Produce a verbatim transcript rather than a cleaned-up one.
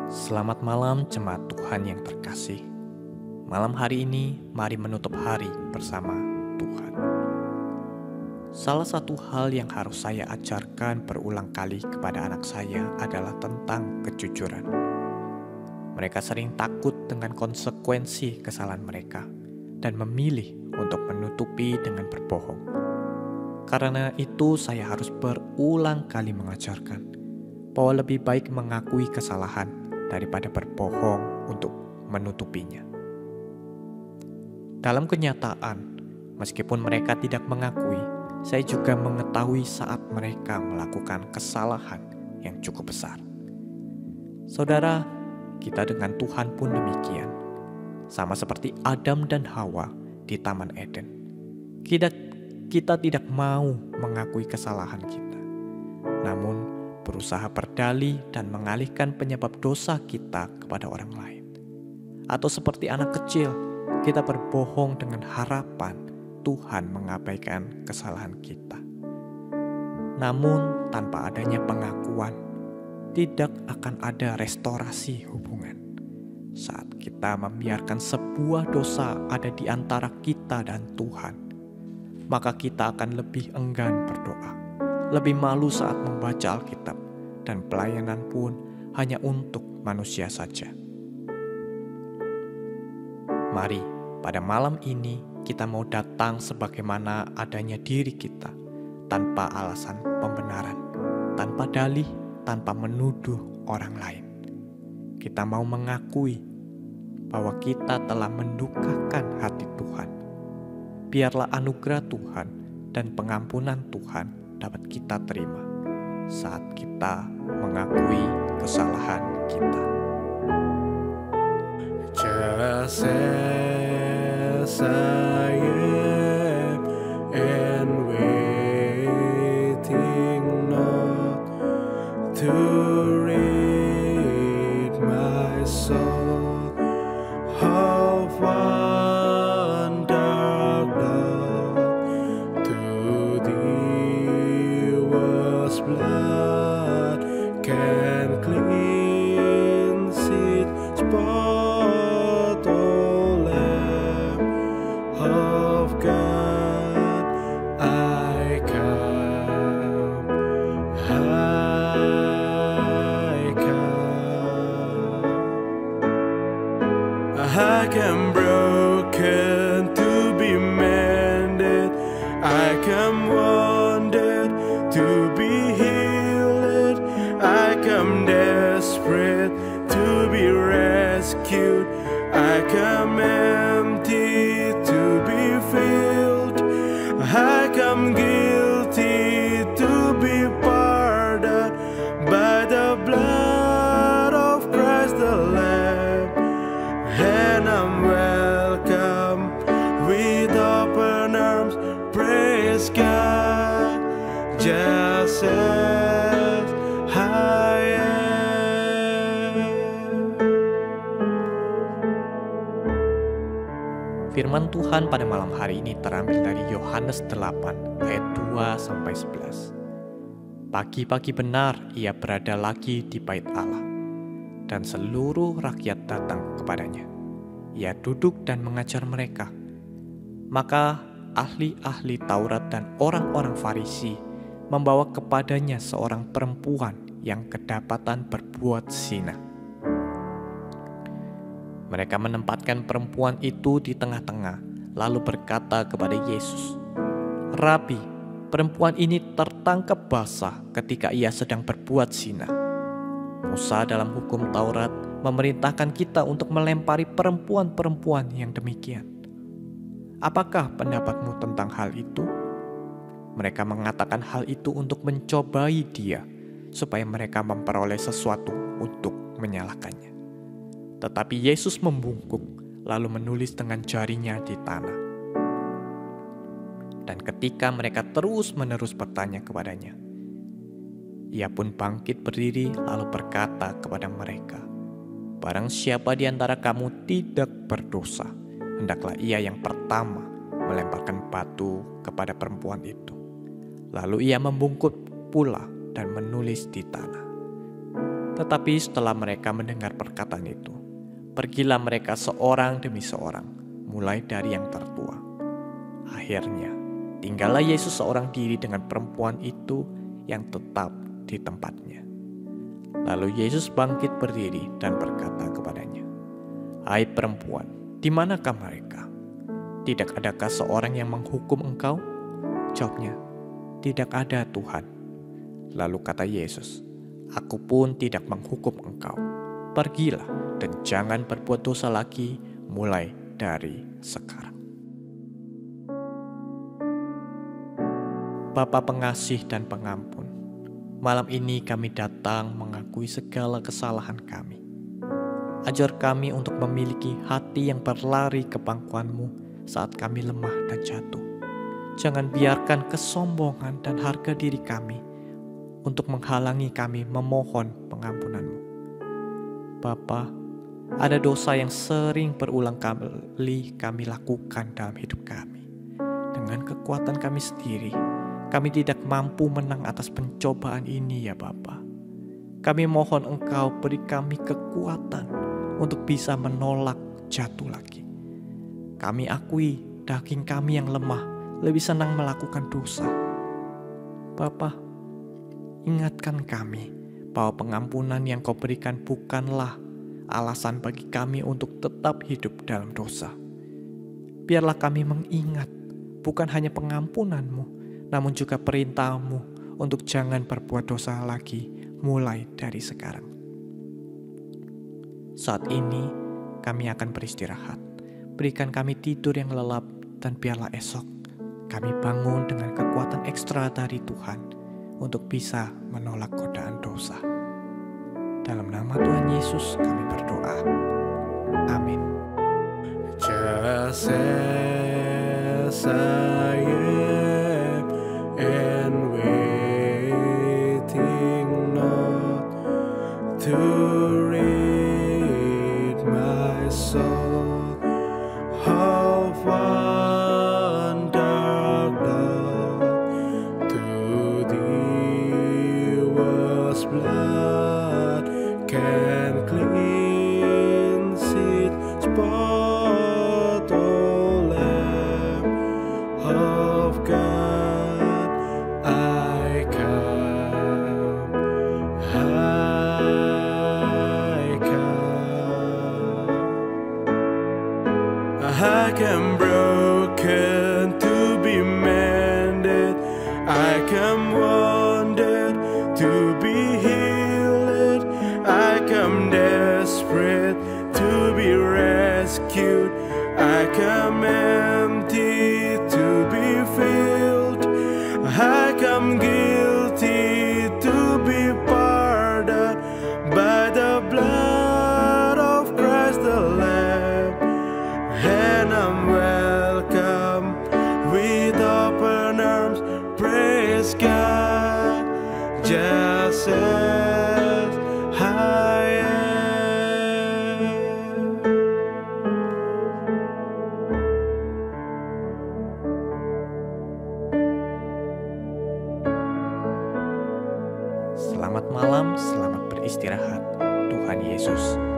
Selamat malam jemaat Tuhan yang terkasih. Malam hari ini mari menutup hari bersama Tuhan. Salah satu hal yang harus saya ajarkan berulang kali kepada anak saya adalah tentang kejujuran. Mereka sering takut dengan konsekuensi kesalahan mereka dan memilih untuk menutupi dengan berbohong. Karena itu saya harus berulang kali mengajarkan bahwa lebih baik mengakui kesalahan daripada berbohong untuk menutupinya. Dalam kenyataan, meskipun mereka tidak mengakui, saya juga mengetahui saat mereka melakukan kesalahan yang cukup besar. Saudara, kita dengan Tuhan pun demikian. Sama seperti Adam dan Hawa di Taman Eden. Kita, kita tidak mau mengakui kesalahan kita. Namun, berusaha berdalih dan mengalihkan penyebab dosa kita kepada orang lain. Atau seperti anak kecil, kita berbohong dengan harapan Tuhan mengabaikan kesalahan kita. Namun tanpa adanya pengakuan, tidak akan ada restorasi hubungan. Saat kita membiarkan sebuah dosa ada di antara kita dan Tuhan, maka kita akan lebih enggan berdoa. Lebih malu saat membaca Alkitab, dan pelayanan pun hanya untuk manusia saja. Mari, pada malam ini kita mau datang sebagaimana adanya diri kita, tanpa alasan pembenaran, tanpa dalih, tanpa menuduh orang lain. Kita mau mengakui bahwa kita telah mendukakan hati Tuhan. Biarlah anugerah Tuhan dan pengampunan Tuhan dapat kita terima saat kita mengakui kesalahan kita. Just as I am and waiting not to rid my soul of one dark night to thee was blood can cleanse it spot, O Lamb of God. I come, I come. I come broken to be mended. I come wounded to be healed. I come desperate to be rescued. I come empty to be filled. I come guilty to be pardoned by the blood of Christ the Lamb. And I'm welcome with open arms. Praise God, just as I am. Firman Tuhan pada malam hari ini terambil dari Yohanes delapan ayat dua sampai sebelas. Pagi-pagi benar ia berada lagi di bait Allah, dan seluruh rakyat datang kepadanya. Ia duduk dan mengajar mereka. Maka ahli-ahli Taurat dan orang-orang Farisi membawa kepadanya seorang perempuan yang kedapatan berbuat zina. Mereka menempatkan perempuan itu di tengah-tengah, lalu berkata kepada Yesus, "Rabi, perempuan ini tertangkap basah ketika ia sedang berbuat zina. Musa dalam hukum Taurat memerintahkan kita untuk melempari perempuan-perempuan yang demikian. Apakah pendapatmu tentang hal itu?" Mereka mengatakan hal itu untuk mencobai dia, supaya mereka memperoleh sesuatu untuk menyalahkannya. Tetapi Yesus membungkuk, lalu menulis dengan jarinya di tanah. Dan ketika mereka terus-menerus bertanya kepadanya, ia pun bangkit berdiri lalu berkata kepada mereka, "Barang siapa di antara kamu tidak berdosa, hendaklah ia yang pertama melemparkan batu kepada perempuan itu." Lalu ia membungkuk pula dan menulis di tanah. Tetapi setelah mereka mendengar perkataan itu, pergilah mereka seorang demi seorang, mulai dari yang tertua. Akhirnya, tinggallah Yesus seorang diri dengan perempuan itu yang tetap di tempatnya. Lalu Yesus bangkit berdiri dan berkata kepadanya, "Hai perempuan, di manakah mereka? Tidak adakah seorang yang menghukum engkau?" Jawabnya, "Tidak ada, Tuhan." Lalu kata Yesus, "Aku pun tidak menghukum engkau. Pergilah dan jangan berbuat dosa lagi mulai dari sekarang." Bapa pengasih dan pengampun, malam ini kami datang mengakui segala kesalahan kami. Ajar kami untuk memiliki hati yang berlari ke pangkuan-Mu saat kami lemah dan jatuh. Jangan biarkan kesombongan dan harga diri kami untuk menghalangi kami memohon pengampunan-Mu. Bapa, ada dosa yang sering berulang kali kami lakukan dalam hidup kami. Dengan kekuatan kami sendiri, kami tidak mampu menang atas pencobaan ini ya Bapa. Kami mohon Engkau beri kami kekuatan untuk bisa menolak jatuh lagi. Kami akui daging kami yang lemah lebih senang melakukan dosa. Bapa, ingatkan kami bahwa pengampunan yang Kau berikan bukanlah alasan bagi kami untuk tetap hidup dalam dosa. Biarlah kami mengingat bukan hanya pengampunan-Mu, namun juga perintah-Mu untuk jangan berbuat dosa lagi mulai dari sekarang. Saat ini kami akan beristirahat. Berikan kami tidur yang lelap dan biarlah esok kami bangun dengan kekuatan ekstra dari Tuhan untuk bisa menolak godaan dosa. Dalam nama Tuhan Yesus kami berdoa. Amin. Just as I am and waiting not to rid my soul of one dark love, to Thee was blood can cleanse it, spot, O Lamb of God. I come, I come. I come broken to be mended. I come wounded to be healed. I come desperate to be rescued. I come empty to be filled. I come guilty to be pardoned by the blood of Christ the Lamb. And I'm welcome with open arms. Praise God, just as I am. Selamat malam, selamat beristirahat. Tuhan Yesus